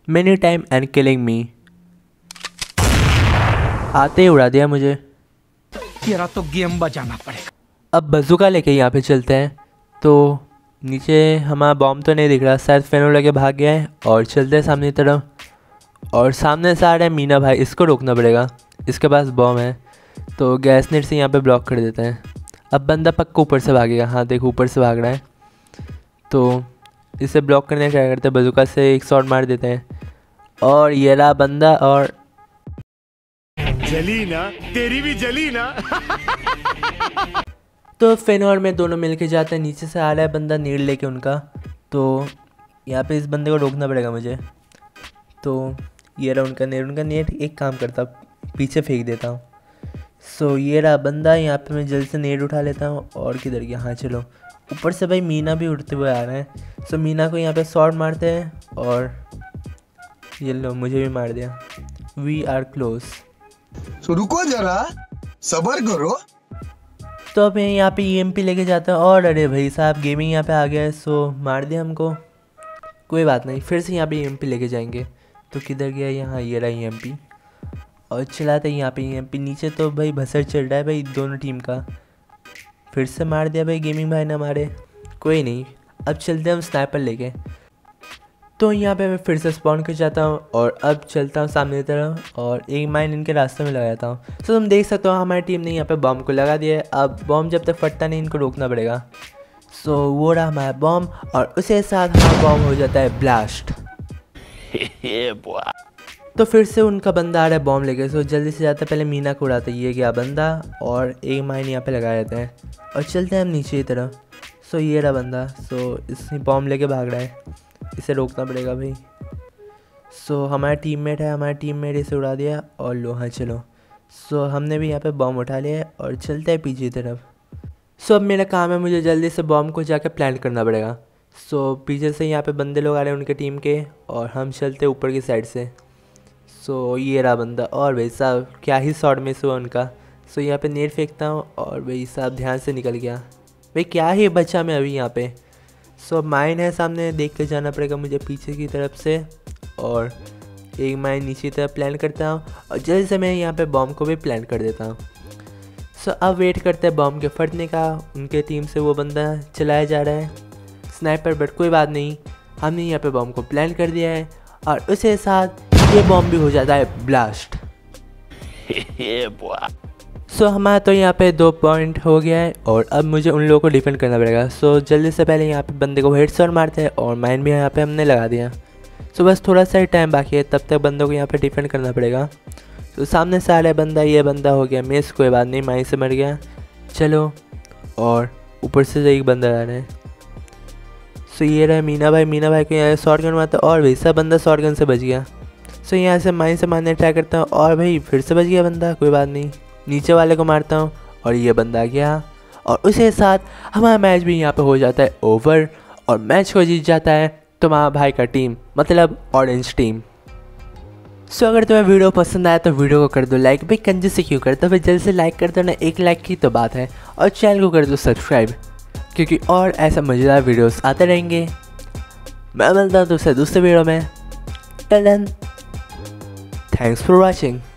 Many time and killing me. आते ही उड़ा दिया मुझे। तेरा तो गेम बजाना पड़ेगा। अब बज़ूका लेके यहाँ पे चलते हैं। तो नीचे हमारा बॉम्ब तो नहीं दिख रहा, शायद फेनो लेके भाग गया है। और चलते हैं सामने की तरफ। और सामने से आ रहा है मीना भाई, इसको रोकना पड़ेगा, इसके पास बॉम्ब है। तो गैस नेट से यहाँ पे ब्लॉक कर देते हैं। अब बंदा पक्का ऊपर से भागेगा। हाँ देखो ऊपर से भाग रहा है। तो इसे ब्लॉक करने का क्या करते हैं, बज़ूका से एक शॉट मार देते हैं। और ये रहा बंदा। और जली ना, तेरी भी जली ना। तो फेनो और मैं दोनों मिलके जाते हैं। नीचे से आ रहा है बंदा नीड लेके उनका। तो यहाँ पे इस बंदे को रोकना पड़ेगा मुझे। तो ये रहा उनका नेट। उनका नेट एक काम करता, पीछे फेंक देता हूँ। सो ये रहा बंदा। यहाँ पे मैं जल्दी से नेट उठा लेता हूँ। और किधर गया, हाँ चलो ऊपर से भाई मीना भी उड़ते हुए आ रहे हैं। सो मीना को यहाँ पे शॉट मारते हैं। और ये लो मुझे भी मार दिया। We are close. तो रुको जरा, सब्र करो। तो अब मैं यहाँ पे ईएमपी लेके जाता हूँ। और अरे भाई साहब गेमिंग यहाँ पे आ गया है। सो मार दिया हमको, कोई बात नहीं, फिर से यहाँ पे ईएमपी लेके जाएंगे। तो किधर गया, यहाँ ये रहा ईएमपी। और चलाते हैं यहाँ पे ईएमपी। नीचे तो भाई भसड़ चल रहा है भाई दोनों टीम का। फिर से मार दिया भाई गेमिंग भाई ने हमारे। कोई नहीं, अब चलते हैं हम स्नाइपर लेके। तो यहाँ पे मैं फिर से स्पॉन कर जाता हूँ। और अब चलता हूँ सामने की तरफ। और एक माइन इनके रास्ते में लगाता हूँ। तो तुम देख सकते हो हमारी टीम ने यहाँ पे बॉम्ब को लगा दिया है। अब बॉम्ब जब तक फटता नहीं इनको रोकना पड़ेगा। सो वो रहा हमारा बॉम्ब। और उसे साथ हमारा बॉम्ब हो जाता है ब्लास्ट। तो फिर से उनका बंदा आ रहा है बॉम्ब लेके। सो जल्दी से जाता है, पहले मीना को उड़ाता है। ये गया बंदा। और एक माइन यहाँ पे लगा देते हैं। और चलते हैं हम नीचे की तरफ। सो ये रहा बंदा। सो इसने बॉम्ब लेके भाग रहा है, इसे रोकना पड़ेगा भाई। सो हमारा टीममेट है, हमारा टीममेट इसे उड़ा दिया। और लो हाँ चलो। सो हमने भी यहाँ पे बॉम्ब उठा लिया है। और चलते हैं पीछे की तरफ। सो अब मेरा काम है, मुझे जल्दी से बॉम्ब को जाकर प्लांट करना पड़ेगा। सो पीछे से यहाँ पे बंदे लोग आ रहे हैं उनके टीम के। और हम चलते ऊपर की साइड से। सो ये रहा बंदा। और भाई साहब क्या ही शॉट मिस हुआ उनका। सो यहाँ पे नेट फेंकता हूँ। और भाई साहब ध्यान से निकल गया भाई, क्या ही बचा मैं अभी यहाँ पे। सो माइन है सामने, देख कर जाना पड़ेगा मुझे पीछे की तरफ से। और एक माइन नीचे की तरफ प्लान करता हूँ। और जल्दी से मैं यहाँ पे बॉम्ब को भी प्लान कर देता हूँ। सो अब वेट करते हैं बॉम्ब के फटने का। उनके टीम से वो बंदा चलाया जा रहा है स्नाइपर, बट कोई बात नहीं, हमने यहाँ पे बॉम्ब को प्लान कर दिया है। और उसके साथ ये बॉम्ब भी हो जाता है ब्लास्ट। सो हमारा तो यहाँ पे 2 पॉइंट हो गया है। और अब मुझे उन लोगों को डिफेंड करना पड़ेगा। सो जल्दी से पहले यहाँ पे बंदे को हेडशॉट मारते हैं। और माइन भी यहाँ पे हमने लगा दिया। सो बस थोड़ा सा ही टाइम बाकी है, तब तक बंदों को यहाँ पे डिफेंड करना पड़ेगा। तो सामने से आ रहा है बंदा, ये बंदा हो गया मिस, कोई बात नहीं, माइन से मर गया। चलो, और ऊपर से एक बंदा आ रहा है। सो ये रहा मीना भाई। मीना भाई को यहाँ शॉट गन मारता। और भाई सब बंदा शॉट गन से बच गया। सो यहाँ से माइन से मारने ट्राई करता हूँ। और भाई फिर से बच गया बंदा, कोई बात नहीं, नीचे वाले को मारता हूँ। और ये बंदा आ गया। और उसके साथ हमारा मैच भी यहाँ पे हो जाता है ओवर। और मैच को जीत जाता है तुम्हारा भाई का टीम, मतलब ऑरेंज टीम। सो अगर तुम्हें वीडियो पसंद आया तो वीडियो को कर दो लाइक। भाई कंजूसी क्यों करते हो, फिर जल्द से लाइक कर दो ना, 1 लाइक की तो बात है। और चैनल को कर दो सब्सक्राइब, क्योंकि और ऐसा मज़ेदार वीडियोस आते रहेंगे। मैं मिलता हूँ तुमसे दूसरे वीडियो में। Till then, thanks for watching.